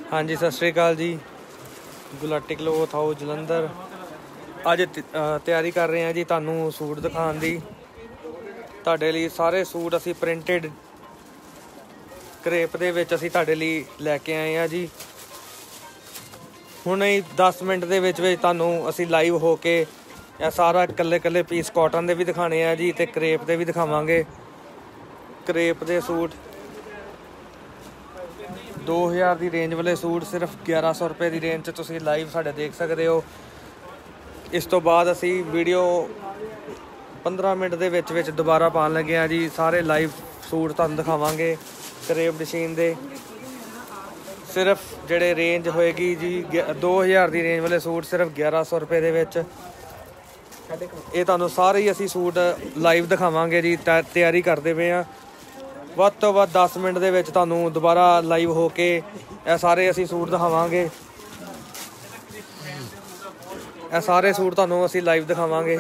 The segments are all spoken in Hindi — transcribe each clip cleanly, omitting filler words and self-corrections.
हाँ जी सत श्री अकाल जी। गुलाटी क्लोथ हाउस जलंधर अज तैयारी कर रहे हैं जी तुहानू सूट दिखाने दी। तुहाडे लई सारे सूट असी प्रिंटेड क्रेप दे विच असी तुहाडे लई लैके आए हैं जी। हुणे 10 मिनट दे विच तुहानू असी लाइव हो के यह सारा कल्ले कल्ले पीस कॉटन दे भी दिखाने हैं जी ते क्रेप दे भी दिखावांगे। क्रेप दे सूट 2000 की रेंज वाले सूट सिर्फ 1100 रुपए की रेंज तुसीं लाइव साडे देख सकते हो। इस तो बाद असी वीडियो 15 मिनट दे विच दोबारा पान लगे हैं जी। सारे लाइव सूट तुहानू दिखावांगे क्रेप डिजाइन दे। सिर्फ जिहड़े रेंज होएगी जी 2000 की रेंज वाले सूट सिर्फ 1100 रुपए दे विच। ये तुहानू सारे ही असी सूट लाइव दिखावांगे जी। तैयारी करते पे हैं ਵੱਧ ਤੋਂ ਵੱਧ 10 ਮਿੰਟ ਦੇ ਵਿੱਚ ਤੁਹਾਨੂੰ ਦੁਬਾਰਾ ਲਾਈਵ ਹੋ ਕੇ ਇਹ ਸਾਰੇ ਅਸੀਂ ਸੂਟ ਦਿਖਾਵਾਂਗੇ। ਇਹ ਸਾਰੇ ਸੂਟ ਤੁਹਾਨੂੰ ਅਸੀਂ ਲਾਈਵ ਦਿਖਾਵਾਂਗੇ।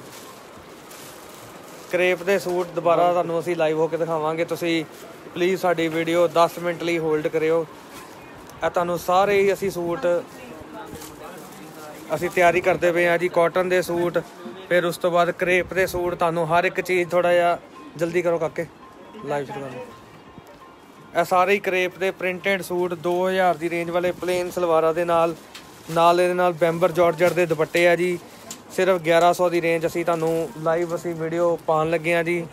ਕ੍ਰੇਪ ਦੇ ਸੂਟ ਦੁਬਾਰਾ ਤੁਹਾਨੂੰ ਅਸੀਂ ਲਾਈਵ ਹੋ ਕੇ ਦਿਖਾਵਾਂਗੇ। ਤੁਸੀਂ ਪਲੀਜ਼ ਸਾਡੀ ਵੀਡੀਓ 10 ਮਿੰਟ ਲਈ ਹੋਲਡ ਕਰਿਓ। ਇਹ ਤੁਹਾਨੂੰ ਸਾਰੇ ਹੀ ਅਸੀਂ ਸੂਟ ਅਸੀਂ ਤਿਆਰੀ ਕਰਦੇ ਪਏ ਹਾਂ ਜੀ। ਕਾਟਨ ਦੇ ਸੂਟ ਫਿਰ ਉਸ ਤੋਂ ਬਾਅਦ ਕ੍ਰੇਪ ਦੇ ਸੂਟ ਤੁਹਾਨੂੰ ਹਰ ਇੱਕ ਚੀਜ਼ ਥੋੜਾ ਜਿਹਾ ਜਲਦੀ ਕਰੋ ਕਾਕੇ लाइव शुरू कर। सारे ही क्रेप के प्रिंटेड सूट 2000 की रेंज वाले प्लेन सलवारा के नाल बैम्बर जॉर्जेट के दुपट्टे है जी। सिर्फ 1100 की रेंज असी तुहानू लाइव असी वीडियो पान लगे हैं जी।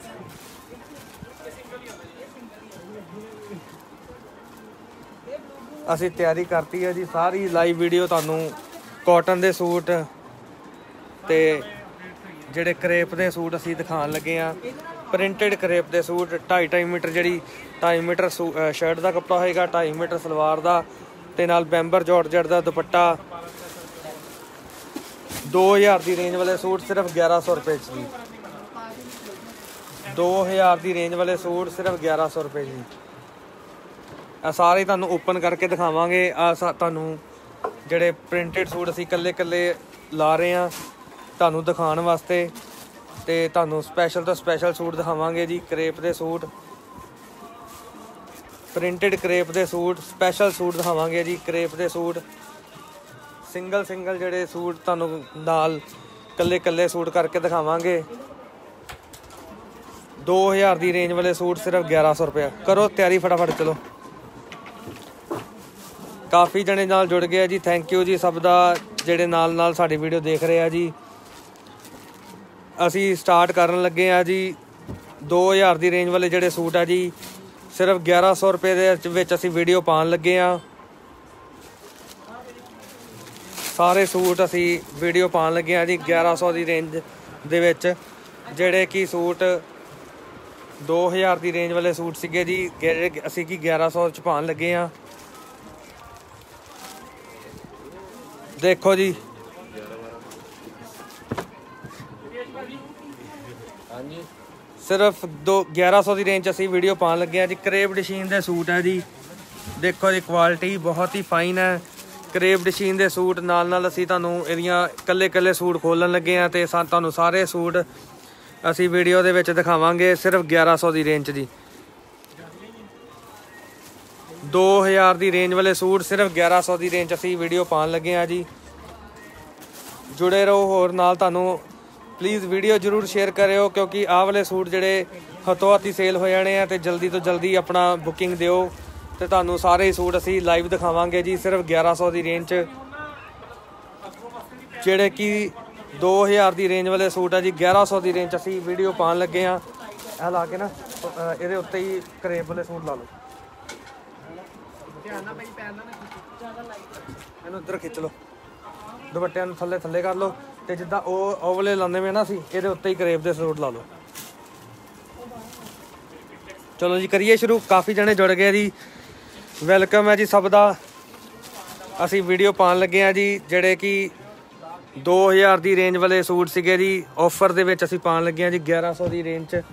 असी तैयारी करती है जी सारी लाइव वीडियो तुहानू कॉटन के सूट ते जिहड़े क्रेप के सूट असी दिखान लगे हैं। प्रिंटेड क्रेप के सूट 2.5 मीटर जी 2.5 मीटर शर्ट का कपड़ा होएगा 2.5 मीटर सलवार का ते नाल बैम्बर जॉर्जेट का दुपट्टा। 2000 की रेंज वाले सूट सिर्फ 1100 रुपए जी। 2000 की रेंज वाले सूट सिर्फ 1100 रुपए जी। सारे तुहानू ओपन करके दिखावांगे। तुहानू जिहड़े प्रिंटेड सूट असी कल्ले कल्ले ला रहे हैं तुहानू दिखाने वास्ते ते तुहानू स्पैशल तो स्पैशल सूट दिखावांगे जी। क्रेप दे सूट प्रिंटेड क्रेप दे सूट स्पैशल सूट दिखावांगे जी। क्रेप दे सूट सिंगल जिहड़े सूट तुहानू नाल कल्ले कल्ले सूट करके दिखावांगे। 2000 की रेंज वाले सूट सिर्फ 1100 रुपया। करो तैयारी फटाफट चलो। काफ़ी जने नाल जुड़ गए जी। थैंक यू जी सब दा जिहड़े नाल साडी वीडियो देख रहे हैं जी। असी स्टार्ट करन लगे हैं जी 2000 की रेंज वाले जिहड़े सूट है जी सिर्फ 1100 रुपए दे विच असी वीडियो पान लगे हैं। सारे सूट असी वीडियो पान लगे हैं जी 1100 की रेंज दे विच। जिहड़े कि सूट 2000 की रेंज वाले सूट सीगे जी असी कि 1100 च पान लगे हैं। देखो जी सिर्फ 1100 की रेंज असी वीडियो पान लगे हैं जी। क्रेप डिजाइन के सूट है जी। देखो जी क्वालिटी बहुत ही फाइन है। क्रेप डिजाइन के सूट नाल असी तुहानू इहदियां कल्ले कल्ले सूट खोलन लगे हैं ते तुहानू सारे सूट असी वीडियो दे विच दिखावांगे सिर्फ 1100 की रेंज जी। 2000 की रेंज वाले सूट सिर्फ 1100 की रेंज असी वीडियो पान लगे हैं जी। जुड़े रहो होर नाल। तुहानू प्लीज़ वीडियो जरूर शेयर करियो क्योंकि आह वाले सूट जिहड़े हथों हथी सेल हो जाने हैं तो जल्दी तो जल्दी अपना बुकिंग दिओ ते तुहानू सारे सूट असी लाइव दिखावांगे जी सिर्फ 1100 की रेंज च। जिहड़े कि 2000 की रेंज वाले सूट है जी 1100 की रेंज असी वीडियो पान लगे हैं। यह ला के ना ये उत्ते ही क्रेप वाले सूट ला लो। इन्हूं इधर खिच लो दुपट्टिਆਂ ਨੂੰ थल्ले थल्ले कर लो ਤੇ ਜਿੱਦਾਂ ਉਹ ਵਾਲੇ ਲਾਉਂਦੇ ਵੇ ਨਾ ਅਸੀਂ ਇਹਦੇ ਉੱਤੇ ਹੀ ਕਰੇਪ ਦੇ ਸੂਟ ਲਾ ਲਓ। ਚਲੋ ਜੀ ਕਰੀਏ ਸ਼ੁਰੂ। ਕਾਫੀ ਜਣੇ ਜੁੜ ਗਏ ਜੀ। ਵੈਲਕਮ ਹੈ ਜੀ ਸਭ ਦਾ। ਅਸੀਂ ਵੀਡੀਓ ਪਾਉਣ ਲੱਗੇ ਹਾਂ ਜੀ ਜਿਹੜੇ ਕਿ 2000 ਦੀ ਰੇਂਜ ਵਾਲੇ ਸੂਟ ਸੀਗੇ ਜੀ। ਆਫਰ ਦੇ ਵਿੱਚ ਅਸੀਂ ਪਾਉਣ ਲੱਗੇ ਹਾਂ ਜੀ 1100 ਦੀ ਰੇਂਜ 'ਚ।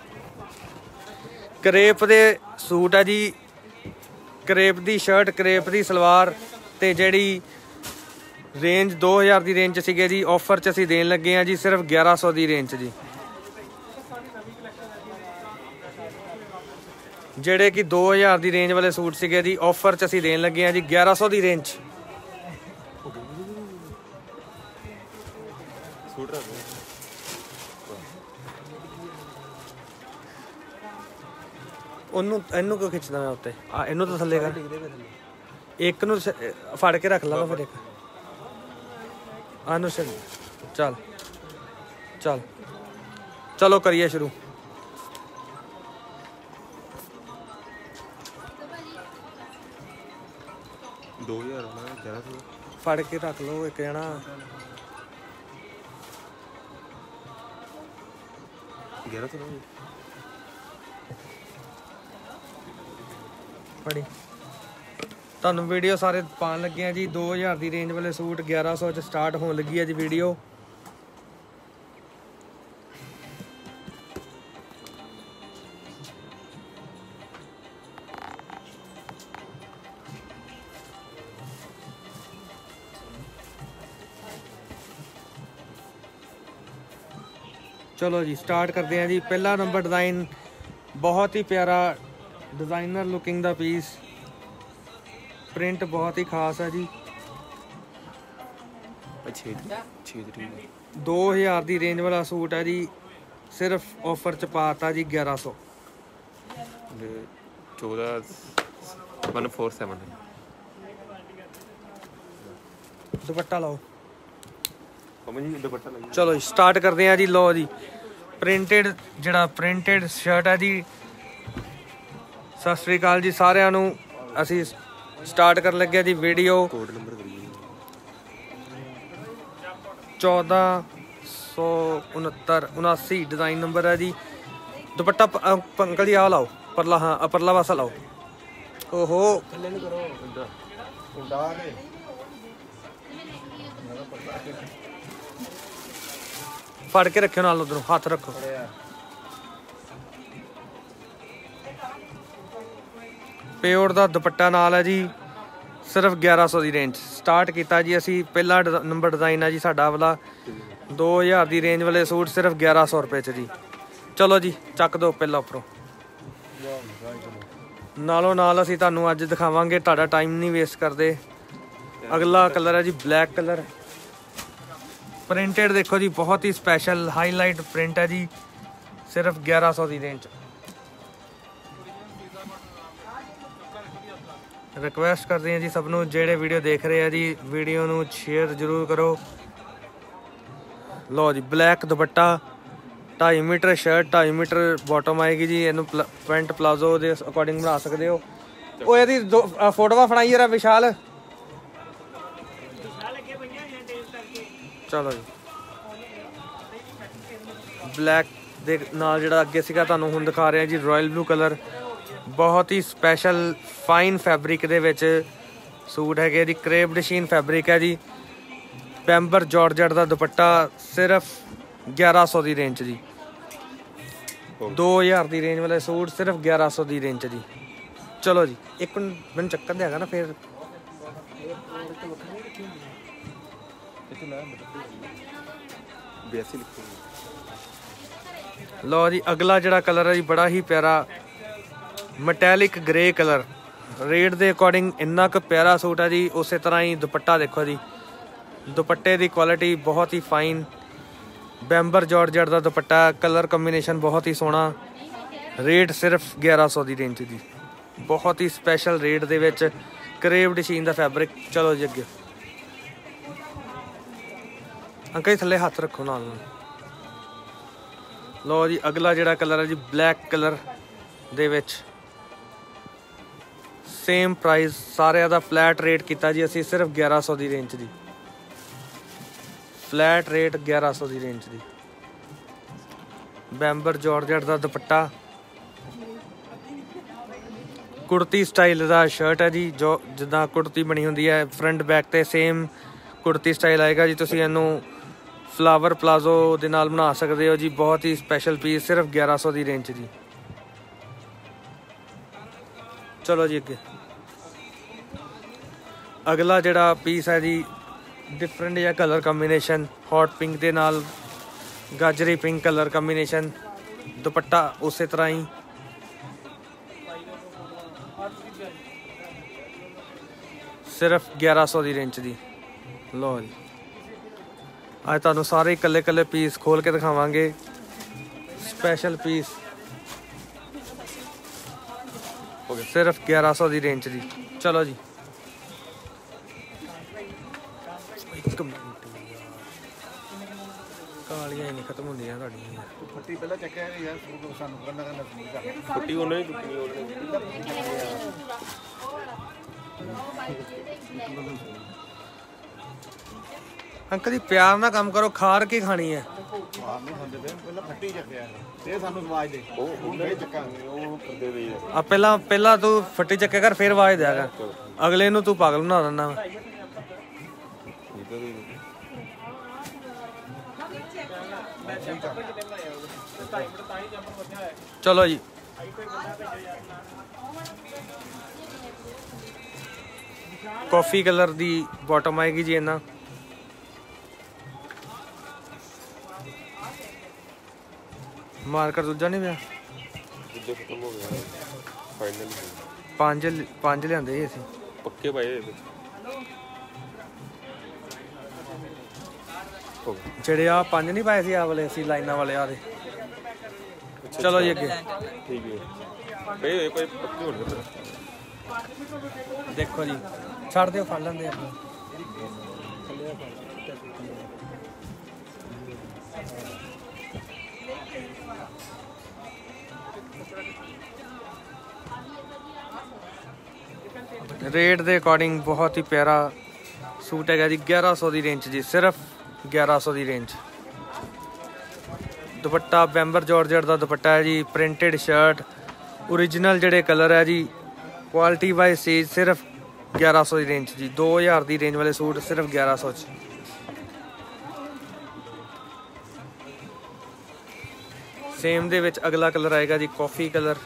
ਕਰੇਪ ਦੇ ਸੂਟ ਹੈ ਜੀ। ਕਰੇਪ ਦੀ ਸ਼ਰਟ ਕਰੇਪ ਦੀ ਸਲਵਾਰ ਤੇ ਜਿਹੜੀ रेंज 2000 की रेंज सीगे जी। ऑफर च असी देन लगे हैं जी सिर्फ 1100 की रेंज जी। ਜਿਹੜੇ ਕਿ 2000 ਦੀ ਰੇਂਜ ਵਾਲੇ ਸੂਟ ਸੀਗੇ ਜੀ, ਆਫਰ 'ਚ ਅਸੀਂ ਦੇਣ ਲੱਗੇ ਹਾਂ ਜੀ 1100 ਦੀ ਰੇਂਜ 'ਚ। ਉਹਨੂੰ ਇਹਨੂੰ ਕਿਉਂ ਖਿੱਚਦਾ ਮੈਂ ਉੱਤੇ? ਆ ਇਹਨੂੰ ਤਾਂ ਥੱਲੇ ਕਰ, ਇੱਕ ਨੂੰ ਫੜ ਕੇ ਰੱਖ ਲਾ ਫਿਰ ਇੱਕ ਆਨੂੰ। ਚੱਲ ਚੱਲ ਚਲੋ ਕਰੀਏ ਸ਼ੁਰੂ। ਫੜ ਕੇ ਰੱਖ ਲਓ ਇੱਕ ਜਣਾ। ਫੜੀ ਤੁਹਾਨੂੰ ਵੀਡੀਓ ਸਾਰੇ ਪਾਉਣ ਲੱਗੇ ਆ ਜੀ। 2000 ਦੀ ਰੇਂਜ ਵਾਲੇ ਸੂਟ 1100 ਚ ਸਟਾਰਟ ਹੋਣ ਲੱਗੀ ਹੈ ਜੀ ਵੀਡੀਓ। चलो जी स्टार्ट करते हैं जी। पहला नंबर डिज़ाइन बहुत ही प्यारा डिज़ाइनर लुकिंग दा पीस, प्रिंट बहुत ही खास है जी। 2000 दी रेंज वाला सूट है जी, सिर्फ ऑफर च पाता जी 1100। 147 दुपट्टा लाओ। चलो जी स्टार्ट करते हैं जी। लो जी प्रिंटेड जड़ा प्रिंटेड शर्ट है जी। सत श्री अकाल जी सारिਆਂ ਨੂੰ। ਅਸੀਂ स्टार्ट कर लगे जी वीडियो। 1469 डिज़ाइन नंबर है जी। दुपट्टा अंकल जी आ लाओ परला, हाँ परला पासा लाओ। ओहो फड़ के रखियो नाल, उधरों हाथ रखो। प्योर दा दुपट्टा नाल है जी, सिर्फ 1100 की रेंज स्टार्ट किया जी असी। पहला नंबर डिज़ाइन है जी साडा वाला। 2000 की रेंज वाले सूट सिर्फ 1100 रुपए च जी। चलो जी चक दो पहला उपरों। नालों नाल असी तुहानूं अज दिखावांगे, तुहाडा टाइम नहीं वेस्ट करते। अगला कलर है जी ब्लैक कलर। प्रिंटेड देखो जी, बहुत ही स्पैशल हाईलाइट प्रिंट है जी, सिर्फ 1100 की रेंज। रिक्वेस्ट करते हैं जी सबनों जेड़े वीडियो देख रहे हैं जी, वीडियो नूं शेयर जरूर करो। लो जी black dupatta, 2.5 metre shirt, 2.5 metre bottom आएगी जी। इनू पैंट प्लाजो के अकॉर्डिंग बना सकते हो। वो यदि फोटोआं फड़ाई जरा विशाल। चलो जी ब्लैक दे नाल जिहड़ा अगे सीगा तुहानूं हुण दिखा रहे हैं जी रॉयल ब्लू कलर। बहुत ही स्पैशल फाइन फैब्रिक दे विच सूट है जी। क्रेप डशीन फैब्रिक है जी। पैंबर जॉर्जेट दा दुपट्टा, सिर्फ 1100 की रेंज जी। 2000 की रेंज वाले सूट सिर्फ 1100 की रेंज जी। चलो जी एक मैंने चक्कर देगा ना फिर। लो जी अगला जड़ा कलर है जी, बड़ा ही प्यारा मटैलिक ग्रे कलर। रेट के अकॉर्डिंग इन्ना क प्यारा सूट है जी। उस तरह ही दुपट्टा देखो जी, दुपट्टे की क्वालिटी बहुत ही फाइन। बैम्बर जॉर्जेट का दुपट्टा, कलर कॉम्बिनेशन बहुत ही सोहना। रेट सिर्फ 1100 की रेंज जी। बहुत ही स्पैशल रेट दे विच क्रेप डशीन का फैब्रिक। चलो जी अगे अंकल जी थले हाथ रखो नाल। लो जी अगला जिहड़ा कलर है जी ब्लैक कलर दे विच सेम प्राइस सारे दा फ्लैट रेट किया जी असी सिर्फ 1100 की रेंज जी। फ्लैट रेट 1100 की रेंज जी। बैम्बर जॉर्जेट का दुपट्टा, कुर्ती स्टाइल का शर्ट है जी। जो जिदा कुर्ती बनी होंदी है फ्रंट बैक ते सेम कुर्ती स्टाइल आएगा जी। तुसीं इहनूं फ्लावर प्लाजो दे नाल बना सकते हो जी। बहुत ही स्पैशल पीस, सिर्फ 1100 की रेंज जी। चलो जी अगे अगला जिहड़ा पीस है जी डिफरेंट या कलर कॉम्बिनेशन, हॉट पिंक के नाल गाजरी पिंक कलर कॉम्बिनेशन। दुपट्टा उस तरह ही सिर्फ 1100 की रेंज की। लो जी अज तुहानू सारे कल्ले कल्ले पीस खोल के दिखावांगे। स्पेशल पीस सिर्फ 1100 की रेंज की। चलो जी एक मिनट कालियां ही नहीं खत्म होंदियां तुहाडियां। फट्टी पहले चक्किया यार सानू करना फुट्टी उन्हें ही टुकनी अंकल जी प्यार ना काम करो, खार के खानी है। पहले फट्टी चक्किया ये सानू आवाज दे उन्हें चक्कांगे वो करदे वे आ पहला तू फट्टी चक्के कर फिर आवाज दिया कर, अगले नू तू पागल बना देना। चलो जी कॉफी कलर दी बॉटम आएगी जी। इन्ना मार्कर दूजा नहीं पिया, खत्म हो गया फाइनल। पांच लियांदे जी असीं पक्के पाए जेड़े आ पांच नहीं पाए सी आ वाले असीं लाइनां वाले आ दे। चलो जी अगे ठीक है भाई कोई पक्के होने तेरा देखो जी छड़ दिओ फड़ लैंदे आप। रेट के अकॉर्डिंग बहुत ही प्यारा सूट है जी। 1100 की रेंज जी, सिर्फ 1100 की रेंज। दुपट्टा बैम्बर जॉर्जेट का दुपट्टा है जी। प्रिंटेड शर्ट ओरिजिनल जेडे कलर है जी। क्वालिटी वाइज चीज सिर्फ 1100 की रेंज जी। 2000 की रेंज वाले सूट सिर्फ 1100 च। सेम दे विच अगला कलर आएगा जी कॉफी कलर।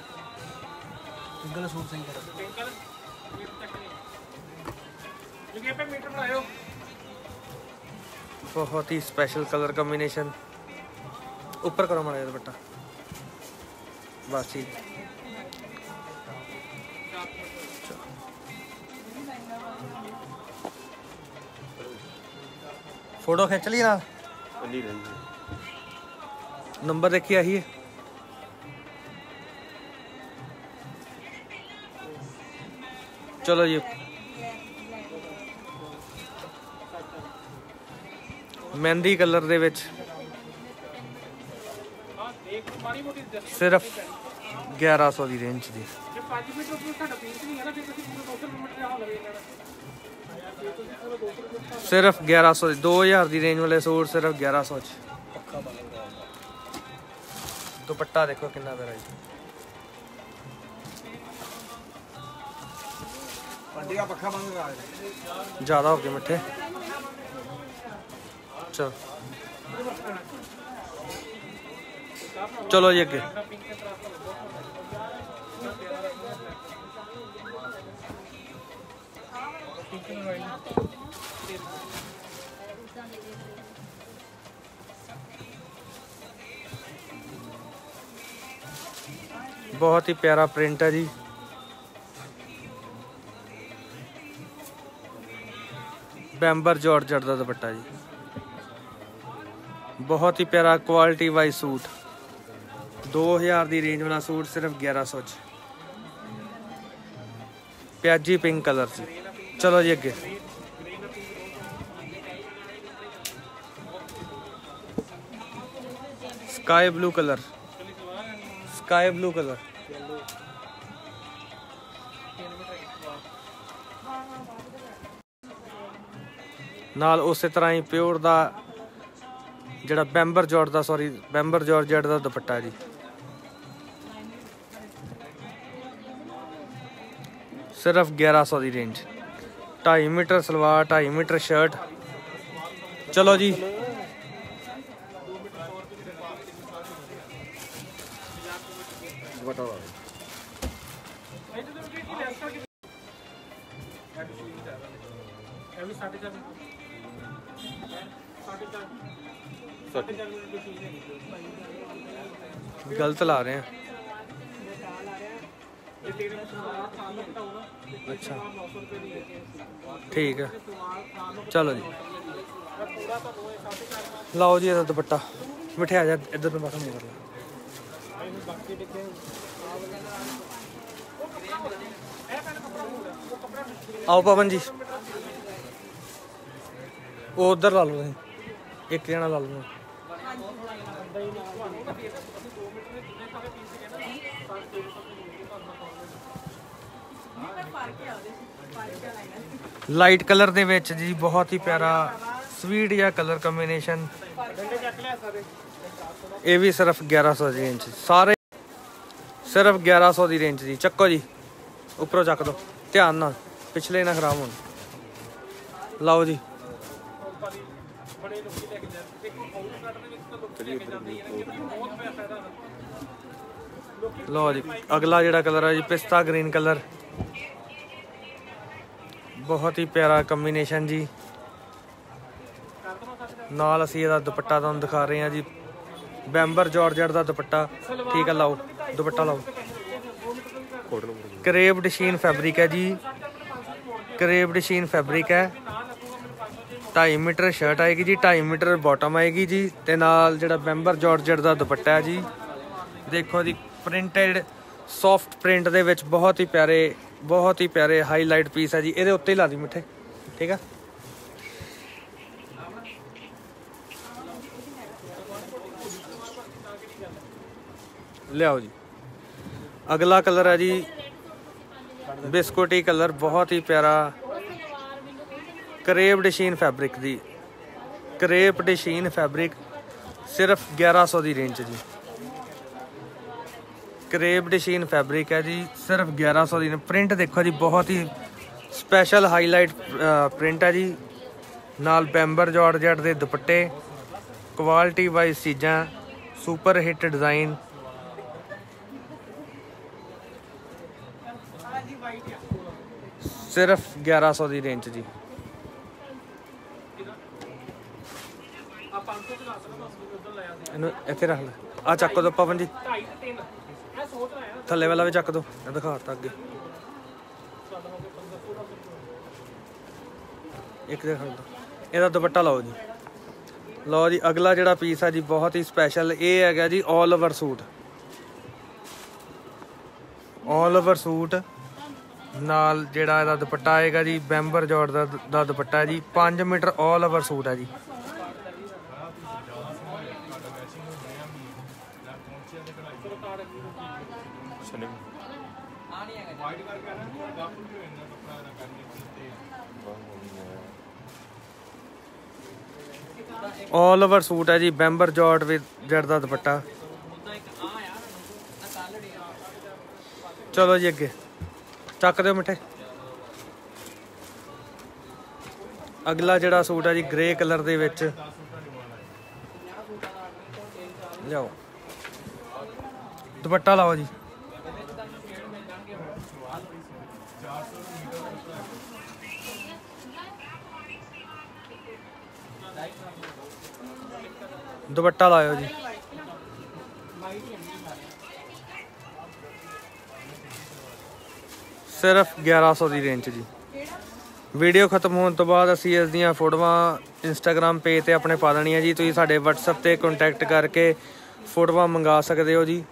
बहुत ही स्पेशल कलर कॉम्बिनेशन। ऊपर करो माड़ा दुपट्टा बस ठीक। फोटो खिंच ली ना, नंबर देखिए यही है। चलो जी मेहंदी कलर दे विच सिर्फ 1100 की रेंज दी। सिर्फ 1100 2000 की रेंज वाले सूट सिर्फ 1100 च। दुपट्टा देखो कितना प्यारा जी। पक्का बंद ज्यादा हो गए मिठे। चलो चलो जी अगे बहुत ही प्यारा प्रिंट है जी। बैम्बर जॉर्जेट का दुपट्टा जी। बहुत ही प्यारा क्वालिटी वाइज सूट। 2000 की रेंज वाला सूट सिर्फ 1100 च। प्याजी पिंक कलर जी। चलो जी अगे sky blue colour. Sky blue colour नाल उस तरह ही प्योर दा जेड़ा बैम्बर जॉर्जेट का दुपट्टा जी। सिर्फ 1100 की range. 2.5 metre salwar 2.5 metre shirt. चलो जी गलत ला रहे हैं। अच्छा ठीक है, चलो जी लाओ जी ਇਹਦਾ ਦੁਪੱਟਾ। ਮਿੱਠੇ ਆ ਜਾ ਇੱਧਰ ਨੂੰ, ਬਸ ਨਹੀਂ ਕਰ ਲਾ। आओ पवन जी, वो उधर ला लो, एक जना ला लो। लाइट कलर दे विच जी बहुत ही प्यारा स्वीट या कलर कॉम्बिनेशन। ये भी सिर्फ 1100 की रेंज, सारे सिर्फ 1100 की रेंज जी। चक्को जी उपरों चक दो, ध्यान ना पिछले ना खराब हो। लाओ जी लो जी, अगला जिहड़ा कलर है जी पिस्ता ग्रीन कलर, बहुत ही प्यारा कॉम्बिनेशन जी। नाल असीं इहदा दुपट्टा तुहानूं दिखा रहे हैं जी, बैम्बर जॉर्जेट का दुपट्टा। ठीक है, लाओ दुपट्टा लाओ। करेब डशीन फैब्रिक है जी, करेब डशीन फैब्रिक है। 2.5 मीटर शर्ट आएगी जी, 2.5 मीटर बॉटम आएगी जी, ते नाल जिहड़ा बैम्बर जॉर्जेट का दुपट्टा है जी। देखो जी प्रिंटेड सॉफ्ट प्रिंट दे विच बहुत ही प्यारे हाईलाइट पीस है जी। इहदे उत्ते ही ला दी मिठे, ठीक है। लियाओ जी, अगला कलर है जी बिस्कुटी कलर, बहुत ही प्यारा करेब डशीन फैब्रिक दी, करेब डशीन फैब्रिक सिर्फ 1100 की रेंज जी। करेब डशीन फैब्रिक है जी, सिर्फ 1100 की। प्रिंट देखो जी बहुत ही स्पैशल हाईलाइट प्रिंट है जी, नाल बैम्बर जॉर्जेट दे दुपट्टे, क्वालिटी वाइज चीज़ां, सुपर हिट डिज़ाइन। सिर्फ 1100 की रेंज जी। इत्थे रख ला, आ चक दो पवन जी, थल्ले वाला भी चक दो, दिखाता अगे एक दिखा दो। ਇਹਦਾ दुपट्टा लाओ जी। लो जी अगला जिहड़ा पीस है जी बहुत ही स्पैशल, ये है जी all over suit, all over suit नाल जिहड़ा ਇਹਦਾ दुपट्टा आएगा जी बैम्बर जॉर्ज दा दुपट्टा है जी। 5 मीटर ऑल ओवर सूट है जी। ऑल ओवर सूट है जी, बैम्बर जॉर्ज विद जट दा दुपट्टा। चलो जी अगे चक दो मिठे। अगला जिहड़ा सूट है जी ग्रे कलर दे विच, लियाओ दुपट्टा लाओ जी। दुपट्टा लाओ जी। सिर्फ 1100 की रेंज जी। वीडियो खत्म होने तो बाद असी इस दियां फोटोआं इंस्टाग्राम पेज ते अपने पा देनियां जी। तुसीं साडे WhatsApp ते कॉन्टैक्ट करके फोटोआं मंगा सकते हो जी।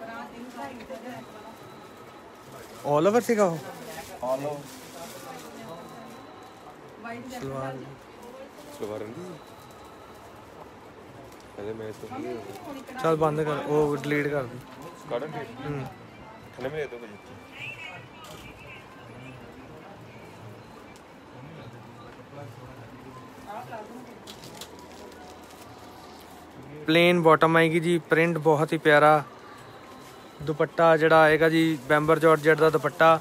ऑल ओवर सीगा वो सलवार चल बंद कर, वो डिलीट कर दी। प्लेन बॉटम आएगी जी, प्रिंट बहुत ही प्यारा। दुपट्टा जड़ा आएगा जी बैम्बर जॉर्जेट का दुपट्टा।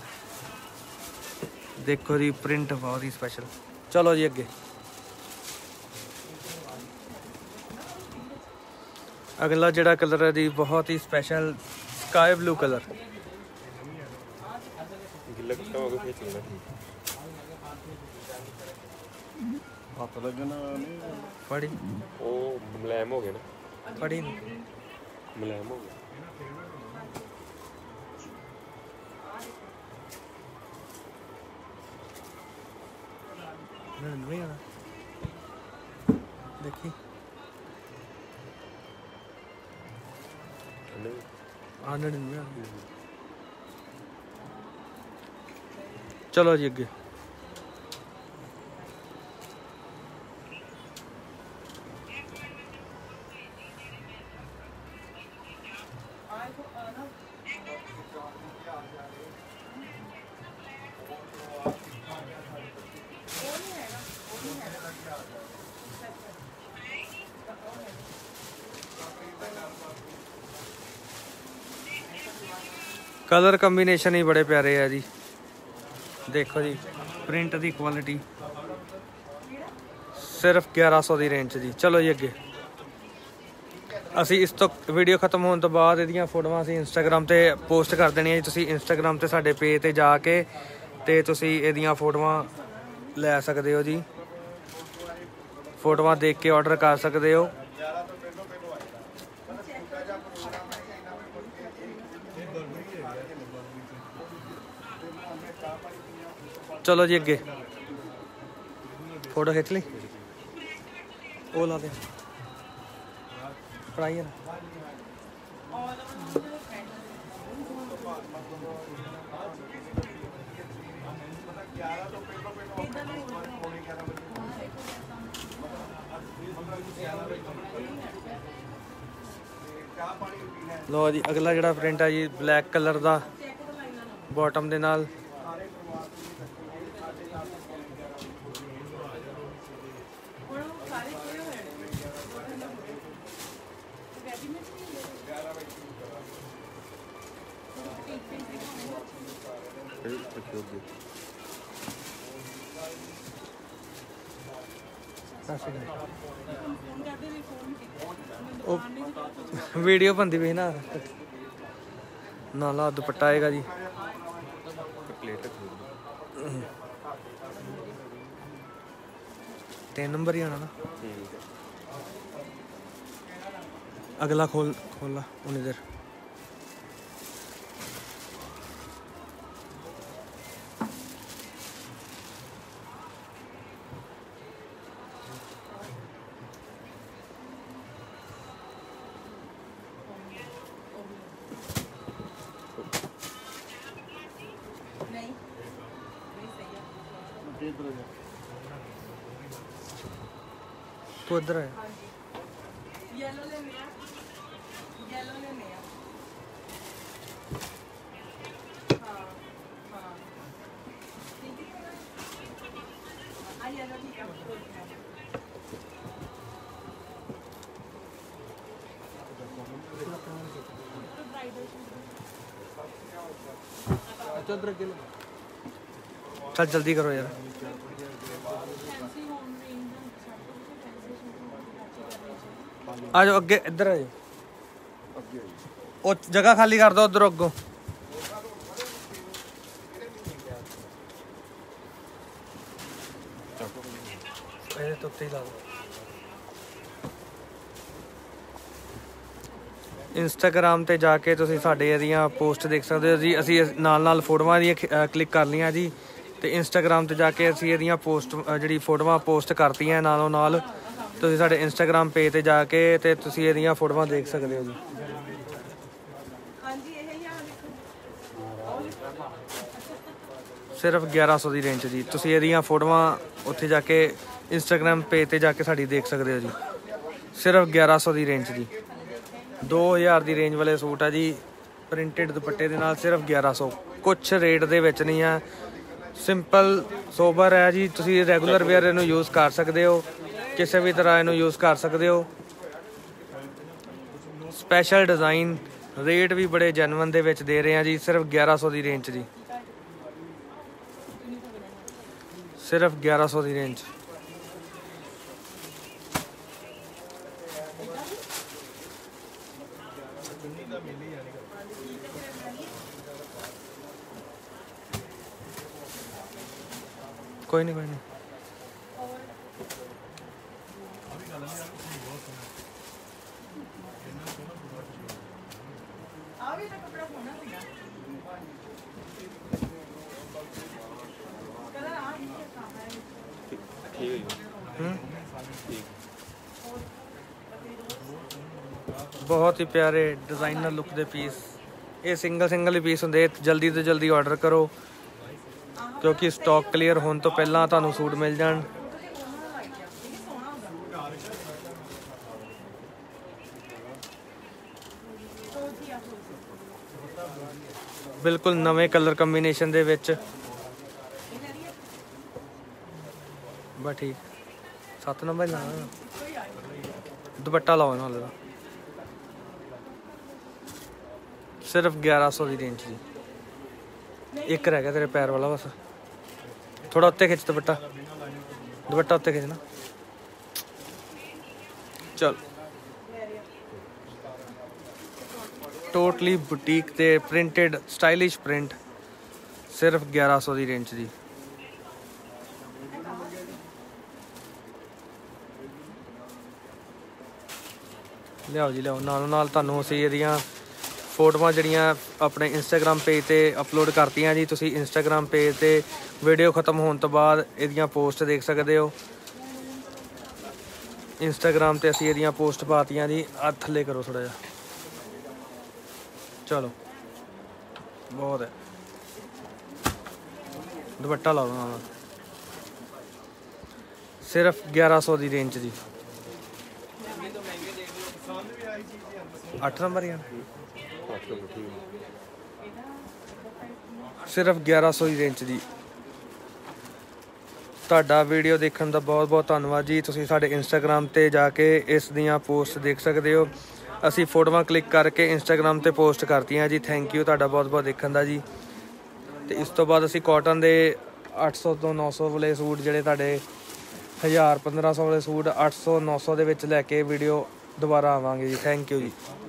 देखो जी प्रिंट बहुत ही स्पेशल। चलो जी अगे अगला जड़ा कलर है जी बहुत ही स्पेशल स्काई ब्लू कलर। पढ़ी वो मुलायम हो गया ना, पढ़ी मुलायम हो गया। 99 ਵਾਲਾ ਦੇਖੀ ਆ 99 ਵਾਲਾ। ਚਲੋ ਜੀ ਅੱਗੇ। कलर कंबीनेशन ही बड़े प्यारे है जी। देखो जी प्रिंट की क्वालिटी सिर्फ 1100 की रेंज जी। चलो जी अगे असी इस तो वीडियो खत्म होने तो बाद इहदियां फोटोआं असी इंस्टाग्राम ते पोस्ट कर देनी है। तुसी इंस्टाग्राम ते साडे पेज ते जाके ते तुसी इहदियां फोटोआं लै सकदे हो जी। फोटोआं देख के ऑर्डर कर सकदे हो। चलो जी अगे फोटो खिंच ली वो ला दे पढ़ाई ना। लो जी अगला जिहड़ा प्रिंट है जी ब्लैक कलर का बॉटम दे नाल वीडियो बनती पई ना नाला दुपट्टा आएगा जी। 3 नंबर ही आना ना। अगला खोला उन्हीं देर तो इधर है। चल जल्दी करो यार। आ जाओ अगे इधर आ जाओ। जगह खाली कर दो उधर अगों। तो ला दो। इंस्टाग्राम ते जाके तुसीं साडे इहदियां पोस्ट देख सकदे हो जी। असीं नाल फोटोआं दी क्लिक कर लियां जी ते इंस्टाग्राम ते जाके असीं इहदियां पोस्ट जिहड़ी फोटोआं पोस्ट करतियां नालों नाल तुसीं साडे इंस्टाग्राम पेज ते जाके ते तुसीं इहदियां फोटोआं देख सकदे हो जी। सिर्फ 1100 की रेंज जी। तुसीं इहदियां फोटोआं उत्थे जाके इंस्टाग्राम पेज ते जाके साडी देख सकदे हो जी। सिर्फ 1100 की रेंज जी। 2000 की रेंज वाले सूट है जी प्रिंटेड दुपट्टे दे नाल। सिर्फ 1100 कुछ रेट दे विच नहीं है। सिंपल सोबर है जी। तुसीं रेगूलर वेयर इनू यूज़ कर सकते हो। किसी भी तरह इनू यूज़ कर सकते हो। स्पैशल डिज़ाइन रेट भी बड़े जेन्युइन दे विच दे रहे हैं जी। सिर्फ 1100 की रेंज जी। सिर्फ 1100 की रेंज। कोई नहीं कोई नहीं। ਠੀਕ ਹੈ ਜੀ। ਬਹੁਤ ਹੀ ਪਿਆਰੇ ਡਿਜ਼ਾਈਨਰ ਲੁੱਕ ਦੇ ਪੀਸ। ਇਹ ਸਿੰਗਲ ਹੀ ਪੀਸ ਹੁੰਦੇ, ਜਲਦੀ ਤੋਂ ਜਲਦੀ ਆਰਡਰ ਕਰੋ ਕਿਉਂਕਿ ਸਟਾਕ ਕਲੀਅਰ ਹੋਣ ਤੋਂ ਪਹਿਲਾਂ ਤੁਹਾਨੂੰ ਸੂਟ ਮਿਲ ਜਾਣ। ਬਿਲਕੁਲ ਨਵੇਂ ਕਲਰ ਕੰਬੀਨੇਸ਼ਨ ਦੇ ਵਿੱਚ। ਬਸ ਠੀਕ 7 ਨੰਬਰ ਲਾਣਾ। ਦੁਪੱਟਾ ਲਾਓ ਨਾਲ ਦਾ ਸਿਰਫ 1100 ਦੀ ਰੇਂਜ ਜੀ। ਇੱਕ ਰਹਿ ਗਿਆ ਤੇਰੇ ਪੈਰ ਵਾਲਾ ਬਸ, ਥੋੜਾ ਉੱਤੇ ਖਿੱਚ ਦੁਪੱਟਾ ਉੱਤੇ ਖਿੱਚਣਾ। ਚਲ ਟੋਟਲੀ ਬੁਟੀਕ ਤੇ ਪ੍ਰਿੰਟਡ ਸਟਾਈਲਿਸ਼ ਪ੍ਰਿੰਟ ਸਿਰਫ 1100 ਦੀ ਰੇਂਜ ਦੀ। ਲਿਆਓ ਜੀ ਲਿਆਓ। ਨਾਲ ਤੁਹਾਨੂੰ ਅਸੀਂ ਇਹਦੀਆਂ ਫੋਟੋਆਂ ਜਿਹੜੀਆਂ ਆਪਣੇ ਇੰਸਟਾਗ੍ਰਾਮ ਪੇਜ ਤੇ ਅਪਲੋਡ ਕਰਤੀਆਂ ਜੀ। ਤੁਸੀਂ ਇੰਸਟਾਗ੍ਰਾਮ ਪੇਜ ਤੇ ਵੀਡੀਓ ਖਤਮ ਹੋਣ ਤੋਂ ਬਾਅਦ ਇਹਦੀਆਂ ਪੋਸਟ ਦੇਖ ਸਕਦੇ ਹੋ। ਇੰਸਟਾਗ੍ਰਾਮ ਤੇ ਅਸੀਂ ਇਹਦੀਆਂ ਪੋਸਟ ਪਾਤੀਆਂ ਜੀ। ਆ ਥੱਲੇ ਕਰੋ ਥੋੜਾ ਜਿਹਾ। ਚਲੋ ਬਹੁਤ ਹੈ। ਦੁਪੱਟਾ ਲਾਓ ਨਾਲ ਸਿਰਫ 1100 ਦੀ ਰੇਂਜ ਦੀ। 8 ਨੰਬਰ ਹੀ ਸਿਰਫ 1100 ਦੀ ਰੇਂਜ ਦੀ। ਤੁਹਾਡਾ ਵੀਡੀਓ ਦੇਖਣ ਦਾ ਬਹੁਤ ਬਹੁਤ ਧੰਨਵਾਦ ਜੀ। ਤੁਸੀਂ ਸਾਡੇ ਇੰਸਟਾਗ੍ਰਾਮ ਤੇ ਜਾ ਕੇ ਇਸ ਦੀਆਂ ਪੋਸਟ ਦੇਖ ਸਕਦੇ ਹੋ। ਅਸੀਂ ਫੋਟੋਆਂ ਕਲਿੱਕ ਕਰਕੇ ਇੰਸਟਾਗ੍ਰਾਮ ਤੇ ਪੋਸਟ ਕਰਤੀਆਂ ਜੀ। ਥੈਂਕ ਯੂ ਤੁਹਾਡਾ ਬਹੁਤ ਬਹੁਤ ਦੇਖਣ ਦਾ ਜੀ। ਤੇ ਇਸ ਤੋਂ ਬਾਅਦ ਅਸੀਂ ਕਾਟਨ ਦੇ 800 ਤੋਂ 900 ਵਾਲੇ ਸੂਟ ਜਿਹੜੇ ਤੁਹਾਡੇ 1000 1500 ਵਾਲੇ ਸੂਟ 800 900 ਦੇ ਵਿੱਚ ਲੈ ਕੇ ਵੀਡੀਓ ਦੁਬਾਰਾ ਆਵਾਂਗੇ ਜੀ। ਥੈਂਕ ਯੂ ਜੀ।